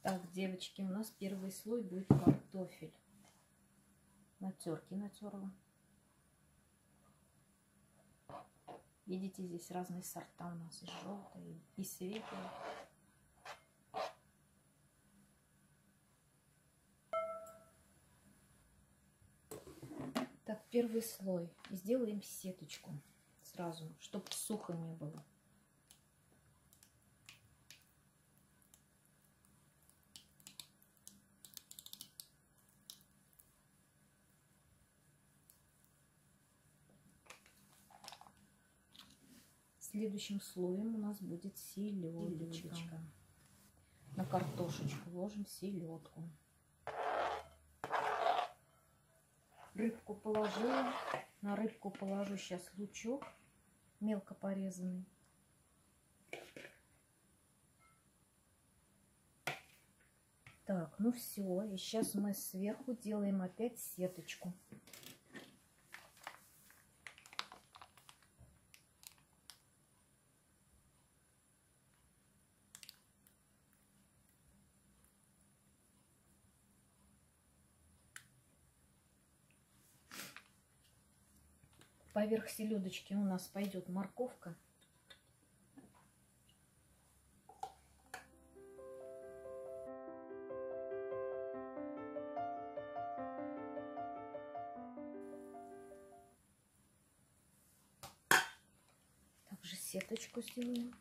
Так, девочки, у нас первый слой будет картофель. На терке натерла. Видите, здесь разные сорта у нас, и желтые, и светлые. Так, первый слой. Сделаем сеточку сразу, чтобы сухо не было. Следующим слоем у нас будет селедочка. На картошечку ложим селедку. Рыбку положила. На рыбку положу сейчас лучок мелко порезанный. Так, ну все. И сейчас мы сверху делаем опять сеточку. Поверх селедочки у нас пойдет морковка. Также сеточку сделаем.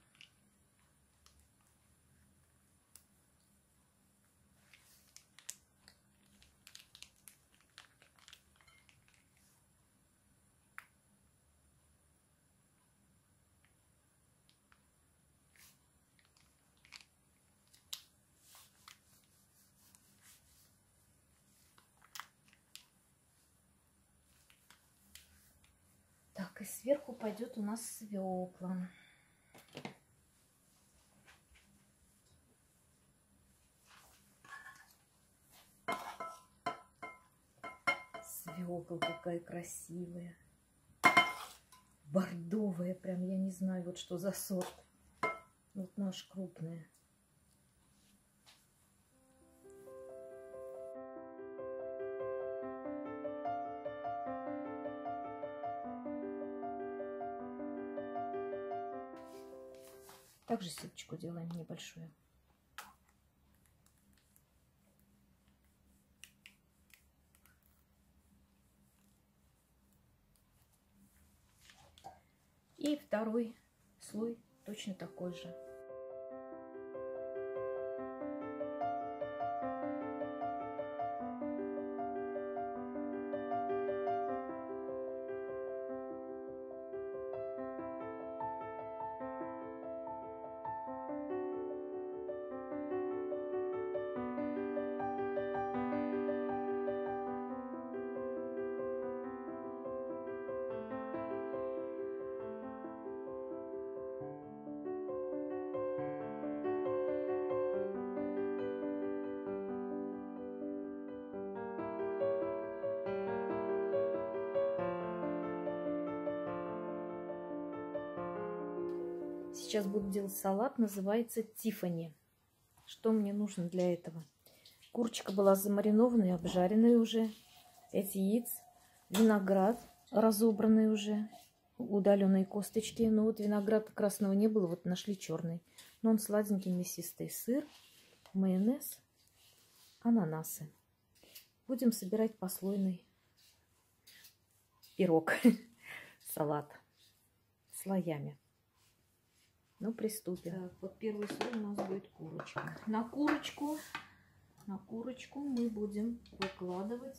Так, и сверху пойдет у нас свекла. Свекла какая красивая. Бордовая, прям я не знаю, вот что за сорт. Вот наш крупная. Также сеточку делаем небольшую. И второй слой точно такой же. Сейчас буду делать салат, называется Тиффани. Что мне нужно для этого? Курочка была замаринованная, обжаренная уже. 5 яиц, виноград разобранный уже, удаленные косточки. Но вот винограда красного не было, вот нашли черный. Но он сладенький, мясистый. Сыр, майонез, ананасы. Будем собирать послойный пирог, салат слоями. Ну, приступим. Так, вот первый слой у нас будет курочка. На курочку мы будем выкладывать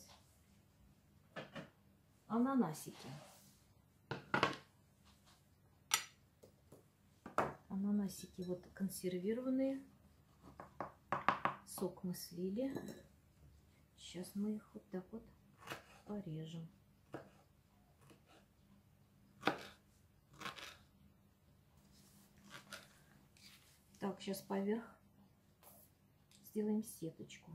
ананасики. Ананасики вот консервированные. Сок мы слили. Сейчас мы их вот так вот порежем. Так, сейчас поверх сделаем сеточку.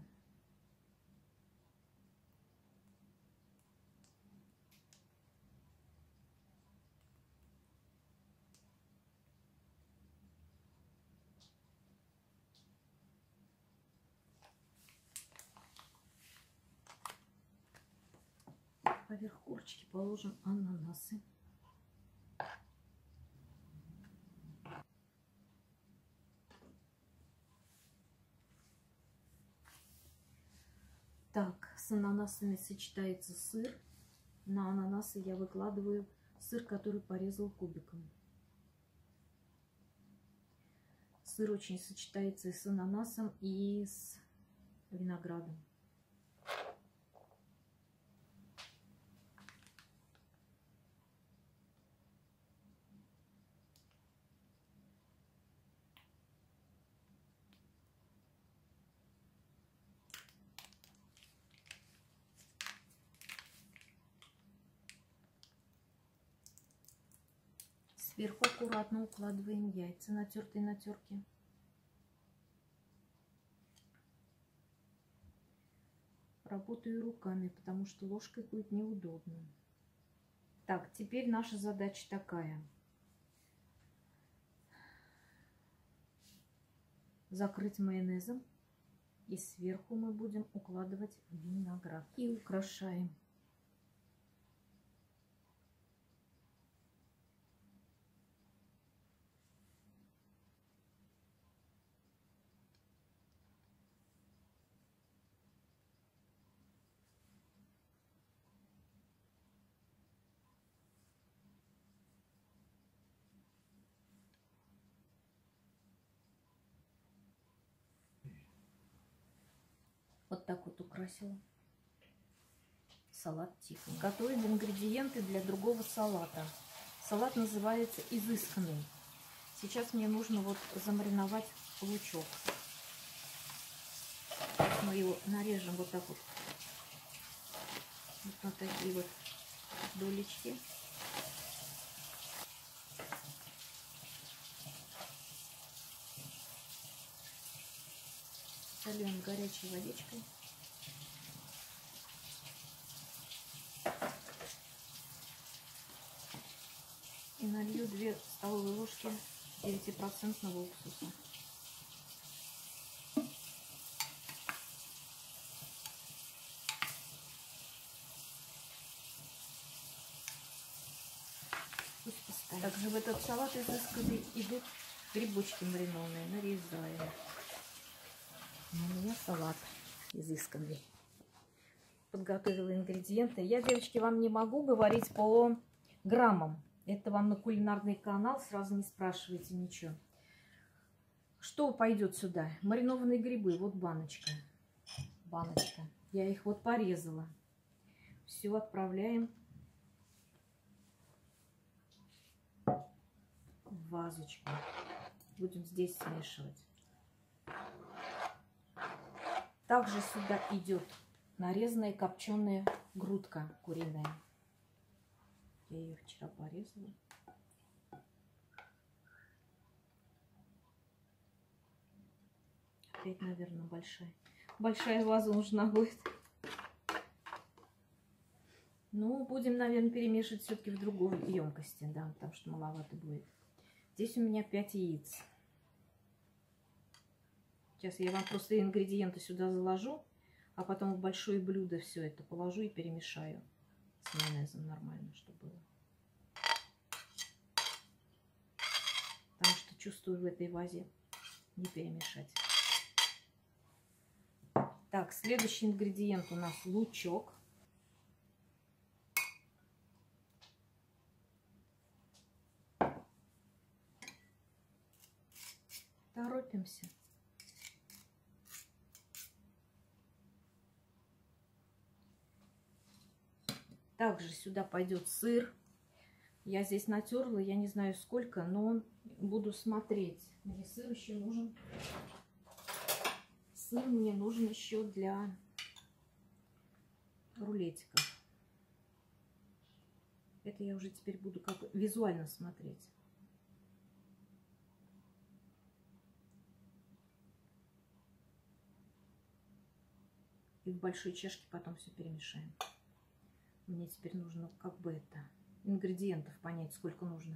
Поверх курочки положим ананасы. Так, с ананасами сочетается сыр. На ананасы я выкладываю сыр, который порезал кубиком. Сыр очень сочетается и с ананасом, и с виноградом. Сверху аккуратно укладываем яйца, натертые на терке. Работаю руками, потому что ложкой будет неудобно. Так, теперь наша задача такая. Закрыть майонезом. И сверху мы будем укладывать виноград. И украшаем. Вот так вот украсила салат Тиффани. Готовим ингредиенты для другого салата. Салат называется изысканный. Сейчас мне нужно вот замариновать лучок. Мы его нарежем вот так вот. Вот на такие вот долечки. Сольем горячей водичкой. И налью 2 столовые ложки 9% уксуса. Пусть постоит. Также в этот салат изысканный идут грибочки маринованные. Нарезаем. У меня салат изысканный. Подготовила ингредиенты. Я, девочки, вам не могу говорить по граммам. Это вам на кулинарный канал. Сразу не спрашивайте ничего. Что пойдет сюда? Маринованные грибы. Вот баночка. Баночка. Я их вот порезала. Все отправляем в вазочку. Будем здесь смешивать. Также сюда идет нарезанная копченая грудка куриная. Я ее вчера порезала. Опять, наверное, большая. Большая ваза нужна будет. Ну, будем, наверное, перемешивать все-таки в другой емкости, да, потому что маловато будет. Здесь у меня 5 яиц. Сейчас я вам просто ингредиенты сюда заложу, а потом в большое блюдо все это положу и перемешаю с майонезом нормально, чтобы было. Потому что чувствую в этой вазе не перемешать. Так, следующий ингредиент у нас лучок. Торопимся. Также сюда пойдет сыр. Я здесь натерла, я не знаю сколько, но буду смотреть. Мне сыр еще нужен. Сыр мне нужен еще для рулетиков. Это я уже теперь буду как визуально смотреть. И в большой чашке потом все перемешаем. Мне теперь нужно как бы это ингредиентов понять, сколько нужно.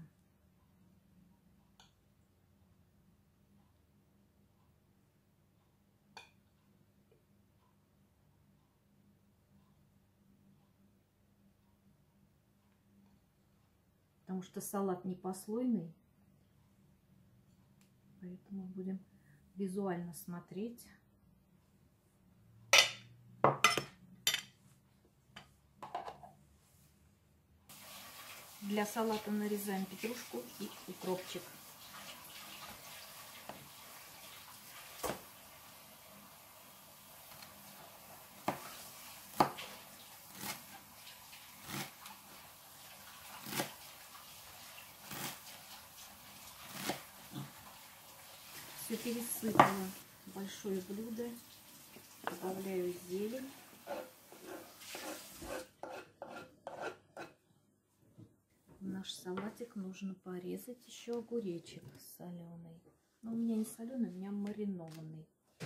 потому что салат не послойный. Поэтому будем визуально смотреть. Для салата нарезаем петрушку и укропчик. Все пересыпала в большое блюдо. Добавляю зелень. В наш салатик нужно порезать еще огуречек соленый. Но у меня не соленый, у меня маринованный.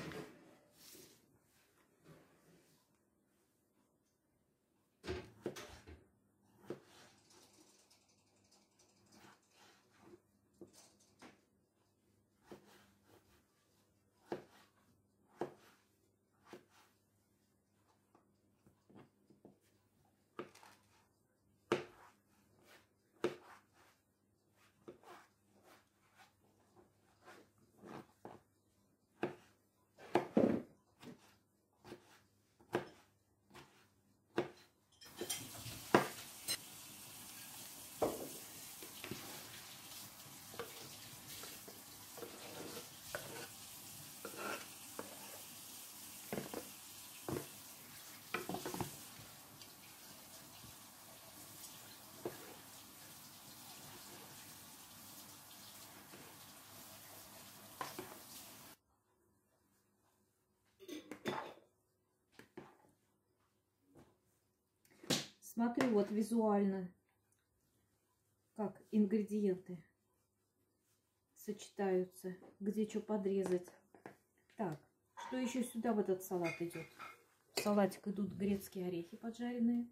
Смотрю вот визуально, как ингредиенты сочетаются, где что подрезать. Так, что еще сюда в этот салат идет? В салатик идут грецкие орехи поджаренные.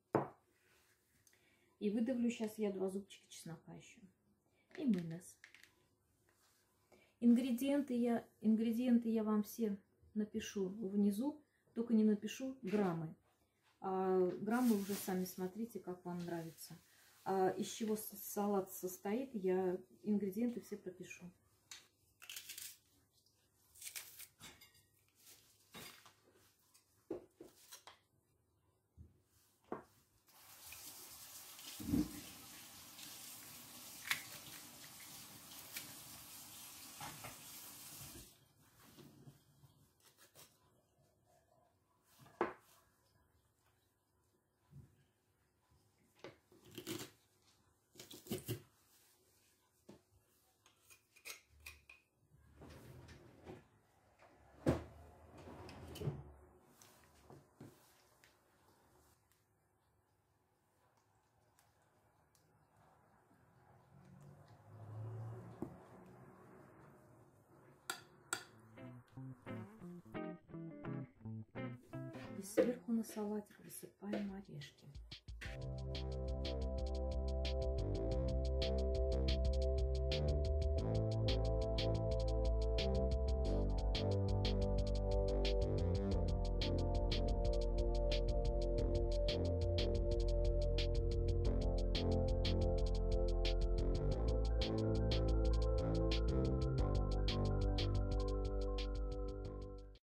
И выдавлю сейчас я 2 зубчика чеснока еще. И майонез. Ингредиенты я вам все напишу внизу, только не напишу граммы. А граммы уже сами смотрите, как вам нравится. А из чего салат состоит, я ингредиенты все пропишу. И сверху на салатик высыпаем орешки.